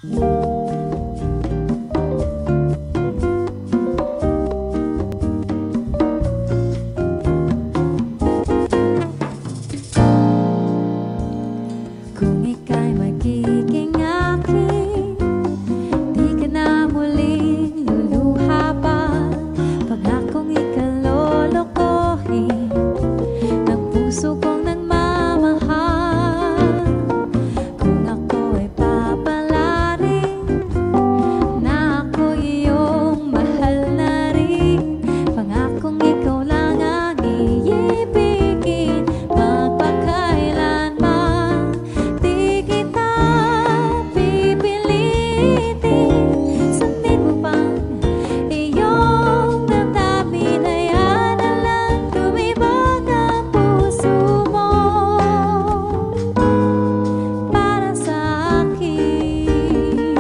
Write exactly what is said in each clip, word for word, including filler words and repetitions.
Kung ika'y magiging akin, di ka na muling luluha pa. Pangakong ikalolokohin ng puso kong nagmamahal. Kung ako ay papalarin na ako iyong mahal na rin, pangakong ikaw lang ang iibigin magpakailanman. Di kita pipilitin, sundin mo pang iyong damdamin. Hayaan na lang lumibag ang puso mo para sa akin.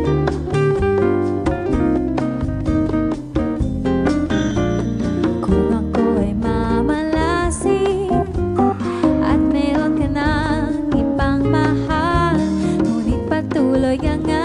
Kung ako ay mamalasing at meron ka ng ibang mahal, ngunit patuloy ang